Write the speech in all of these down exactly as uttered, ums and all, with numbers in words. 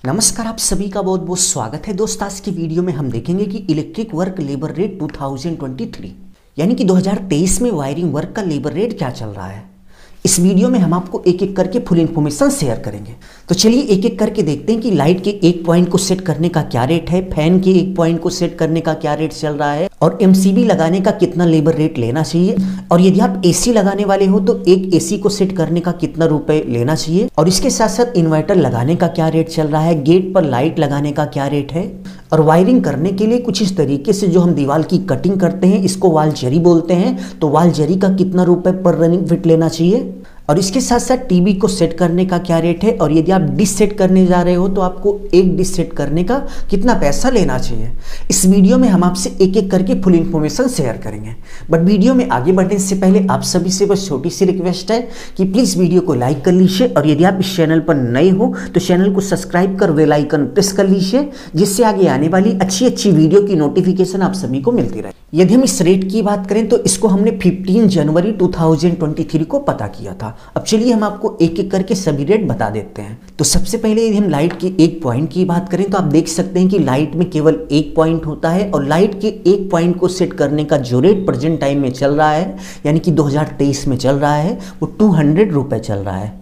नमस्कार, आप सभी का बहुत बहुत स्वागत है दोस्त। आज की वीडियो में हम देखेंगे कि इलेक्ट्रिक वर्क लेबर रेट दो हज़ार तेईस यानी कि दो हज़ार तेईस में वायरिंग वर्क का लेबर रेट क्या चल रहा है। इस वीडियो में हम आपको एक एक करके फुल इन्फॉर्मेशन शेयर करेंगे। तो चलिए एक एक करके देखते हैं कि लाइट के एक पॉइंट को सेट करने का क्या रेट है, फैन के एक पॉइंट को सेट करने का क्या रेट चल रहा है और एमसीबी लगाने का कितना लेबर रेट लेना चाहिए, और यदि आप एसी लगाने वाले हो तो एक एसी को सेट करने का कितना रुपए लेना चाहिए, और इसके साथ साथ इन्वर्टर लगाने का क्या रेट चल रहा है, गेट पर लाइट लगाने का क्या रेट है, और वायरिंग करने के लिए कुछ इस तरीके से जो हम दीवार की कटिंग करते हैं इसको वाल जरी बोलते हैं, तो वाल जरी का कितना रुपए पर रनिंग फिट लेना चाहिए, और इसके साथ साथ टीवी को सेट करने का क्या रेट है, और यदि आप डिश सेट करने जा रहे हो तो आपको एक डिश सेट करने का कितना पैसा लेना चाहिए। इस वीडियो में हम आपसे एक एक करके फुल इन्फॉर्मेशन शेयर करेंगे। बट वीडियो में आगे बढ़ने से पहले आप सभी से बस छोटी सी रिक्वेस्ट है कि प्लीज़ वीडियो को लाइक कर लीजिए, और यदि आप इस चैनल पर नए हो तो चैनल को सब्सक्राइब कर बेल आइकन प्रेस कर लीजिए, जिससे आगे आने वाली अच्छी अच्छी वीडियो की नोटिफिकेशन आप सभी को मिलती रहे। यदि हम इस रेट की बात करें तो इसको हमने पंद्रह जनवरी दो हज़ार तेईस को पता किया था। अब चलिए हम आपको एक एक करके सभी रेट बता देते हैं। तो सबसे पहले यदि हम लाइट के एक पॉइंट की बात करें तो आप देख सकते हैं कि लाइट में केवल एक पॉइंट होता है, और लाइट के एक पॉइंट को सेट करने का जो रेट प्रेजेंट टाइम में चल रहा है यानी कि दो हज़ार तेईस में चल रहा है वो दो सौ रुपए चल रहा है।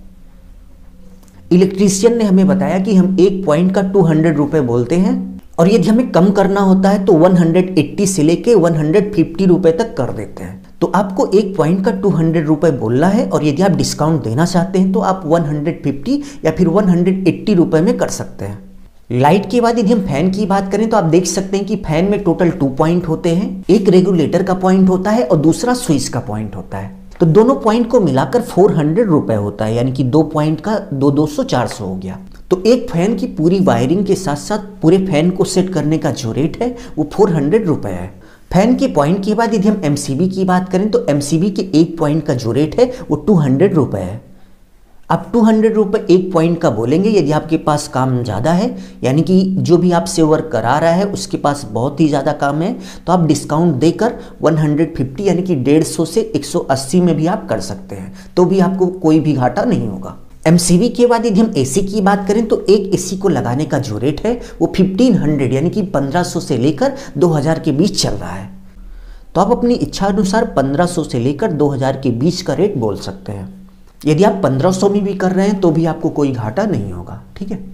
इलेक्ट्रीशियन ने हमें बताया कि हम एक पॉइंट का दो सौ रुपए बोलते हैं, और यदि हमें कम करना होता है तो एक सौ अस्सी से लेके एक सौ पचास रुपए तक कर देते हैं। तो आपको एक पॉइंट का दो सौ रुपए बोलना है, और यदि आप डिस्काउंट देना चाहते हैं तो आप एक सौ पचास या फिर एक सौ अस्सी रुपए में कर सकते हैं। लाइट के बाद यदि हम फैन की बात करें तो आप देख सकते हैं कि फैन में टोटल टू पॉइंट होते हैं, एक रेगुलेटर का पॉइंट होता है और दूसरा स्विच का पॉइंट होता है। तो दोनों पॉइंट को मिलाकर चार सौ रुपए होता है, यानी कि दो पॉइंट का दो दो सौ चार सौ हो गया। तो एक फैन की पूरी वायरिंग के साथ साथ पूरे फैन को सेट करने का जो रेट है वो चार सौ रुपए है। फैन के पॉइंट के बाद यदि हम एमसीबी की बात करें तो एमसीबी के एक पॉइंट का जो रेट है वो दो सौ रुपए है। आप दो सौ रुपए एक पॉइंट का बोलेंगे यदि आपके पास काम ज़्यादा है, यानी कि जो भी आपसे वर्क करा रहा है उसके पास बहुत ही ज़्यादा काम है, तो आप डिस्काउंट देकर एक सौ पचास यानी कि डेढ़ सौ से एक सौ अस्सी में भी आप कर सकते हैं, तो भी आपको कोई भी घाटा नहीं होगा। एमसीबी के बाद यदि हम एसी की बात करें तो एक एसी को लगाने का जो रेट है वो पंद्रह सौ यानी कि पंद्रह सौ से लेकर दो हज़ार के बीच चल रहा है। तो आप अपनी इच्छा अनुसार पंद्रह सौ से लेकर दो हज़ार के बीच का रेट बोल सकते हैं। यदि आप पंद्रह सौ में भी कर रहे हैं तो भी आपको कोई घाटा नहीं होगा, ठीक है।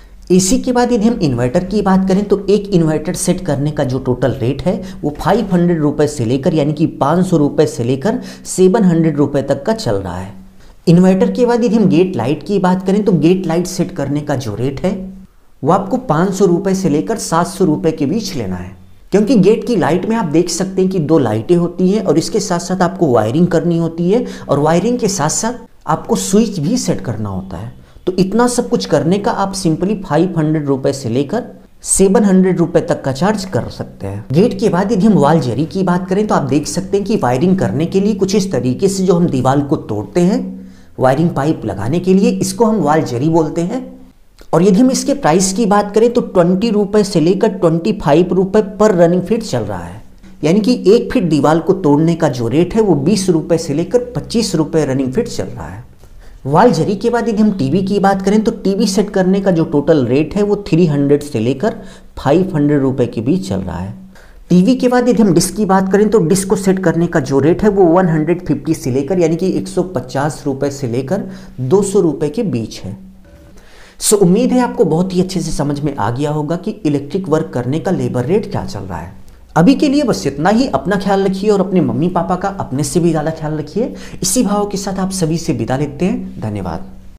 एसी के बाद यदि हम इन्वर्टर की बात करें तो एक इन्वर्टर सेट करने का जो टोटल रेट है वो पाँच सौ रुपए से लेकर यानी कि पाँच सौ रुपए से लेकर सात सौ रुपए तक का चल रहा है। इन्वर्टर के बाद यदि हम गेट लाइट की बात करें तो गेट लाइट सेट करने का जो रेट है वो आपको पाँच सौ रुपए से लेकर सात सौ रुपए के बीच लेना है, क्योंकि गेट की लाइट में आप देख सकते हैं कि दो लाइटें होती हैं और इसके साथ साथ आपको वायरिंग करनी होती है, और वायरिंग के साथ साथ आपको स्विच भी सेट करना होता है। तो इतना सब कुछ करने का आप सिंपली पाँच सौ रुपए से लेकर सात सौ रुपए तक का चार्ज कर सकते हैं। गेट के बाद यदि हम वाल जरी की बात करें तो आप देख सकते हैं कि वायरिंग करने के लिए कुछ इस तरीके से जो हम दीवार को तोड़ते हैं वायरिंग पाइप लगाने के लिए, इसको हम वाल जरी बोलते हैं। और यदि हम इसके प्राइस की बात करें तो ट्वेंटी रुपए से लेकर ट्वेंटी फाइव रुपए पर रनिंग फीट चल रहा है, यानी कि एक फीट दीवार को तोड़ने का जो रेट है वो बीस रुपए से लेकर पच्चीस रुपए रनिंग फीट चल रहा है। वाल जरी के बाद यदि हम टीवी की बात करें तो टीवी सेट करने का जो टोटल रेट है वो तीन सौ से लेकर पाँच सौ रुपए के बीच चल रहा है। टीवी के बाद यदि हम डिश की बात करें तो डिश को सेट करने का जो रेट है वो एक सौ पचास से लेकर यानी कि एक सौ पचास रुपए से लेकर दो सौ रुपए के बीच है। सो उम्मीद है आपको बहुत ही अच्छे से समझ में आ गया होगा कि इलेक्ट्रिक वर्क करने का लेबर रेट क्या चल रहा है। अभी के लिए बस इतना ही। अपना ख्याल रखिए और अपने मम्मी पापा का अपने से भी ज़्यादा ख्याल रखिए। इसी भाव के साथ आप सभी से विदा लेते हैं। धन्यवाद।